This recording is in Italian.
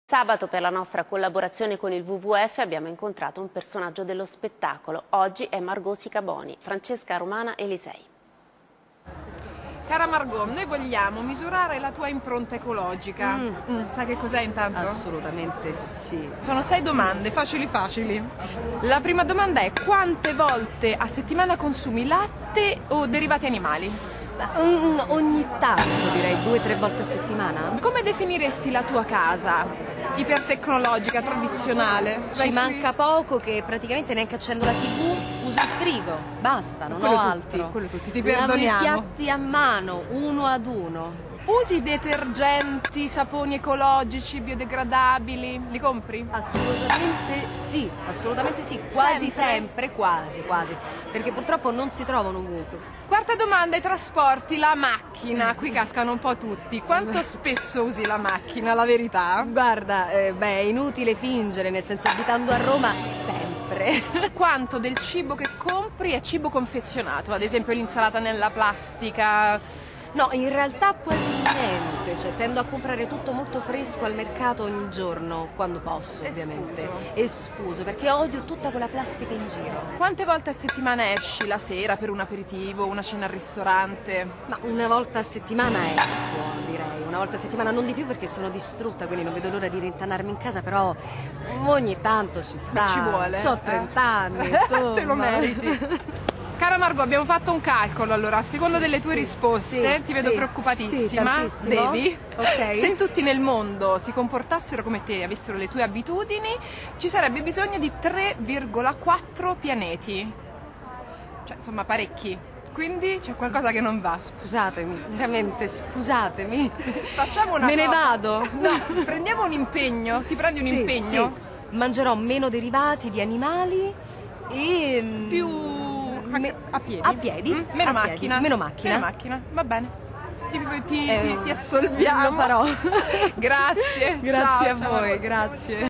Sabato, per la nostra collaborazione con il WWF, abbiamo incontrato un personaggio dello spettacolo. Oggi è Margot Sicaboni, Francesca Romana Elisei. Cara Margot, noi vogliamo misurare la tua impronta ecologica. Sai che cos'è intanto? Assolutamente sì. Sono 6 domande, facili. La prima domanda è: quante volte a settimana consumi latte o derivati animali? Ogni tanto, direi 2 o 3 volte a settimana. Come definiresti la tua casa? Ipertecnologica, tradizionale? Ci manca poco che praticamente neanche accendo la TV, uso il frigo, basta, non ho altro. Quello tutti, ti Lavo perdoniamo. i piatti a mano, uno ad uno. Usi detergenti, saponi ecologici, biodegradabili? Li compri? Assolutamente sì, quasi sempre, quasi, perché purtroppo non si trovano ovunque. Quarta domanda: i trasporti, la macchina, qui cascano un po' tutti. Quanto spesso usi la macchina, la verità? Guarda, è inutile fingere, nel senso, abitando a Roma, sempre. Quanto del cibo che compri è cibo confezionato, ad esempio l'insalata nella plastica? No, in realtà quasi niente, cioè tendo a comprare tutto molto fresco al mercato ogni giorno, quando posso ovviamente, e sfuso, perché odio tutta quella plastica in giro. Quante volte a settimana esci la sera per un aperitivo, una cena al ristorante? Ma una volta a settimana esco, direi, una volta a settimana, non di più perché sono distrutta, quindi non vedo l'ora di rintanarmi in casa, però ogni tanto ci sta. Ma ci vuole. C'ho 30 anni, insomma. Te lo meriti. Cara Margot, abbiamo fatto un calcolo, allora, a seconda delle tue risposte, ti vedo preoccupatissima. Sì, Devi. Ok. Se tutti nel mondo si comportassero come te, avessero le tue abitudini, ci sarebbe bisogno di 3,4 pianeti. Cioè, insomma, parecchi. Quindi c'è qualcosa che non va. Scusatemi, veramente, scusatemi. Facciamo una Me ne cosa. vado. No, prendiamo un impegno. Ti prendi un impegno? Sì. Mangerò meno derivati di animali e... Più... a piedi? A piedi. Meno A macchina. piedi. Meno macchina. Meno macchina, va bene. Ti assolviamo. Lo farò. Grazie. Grazie Ciao, a ciao. voi, grazie.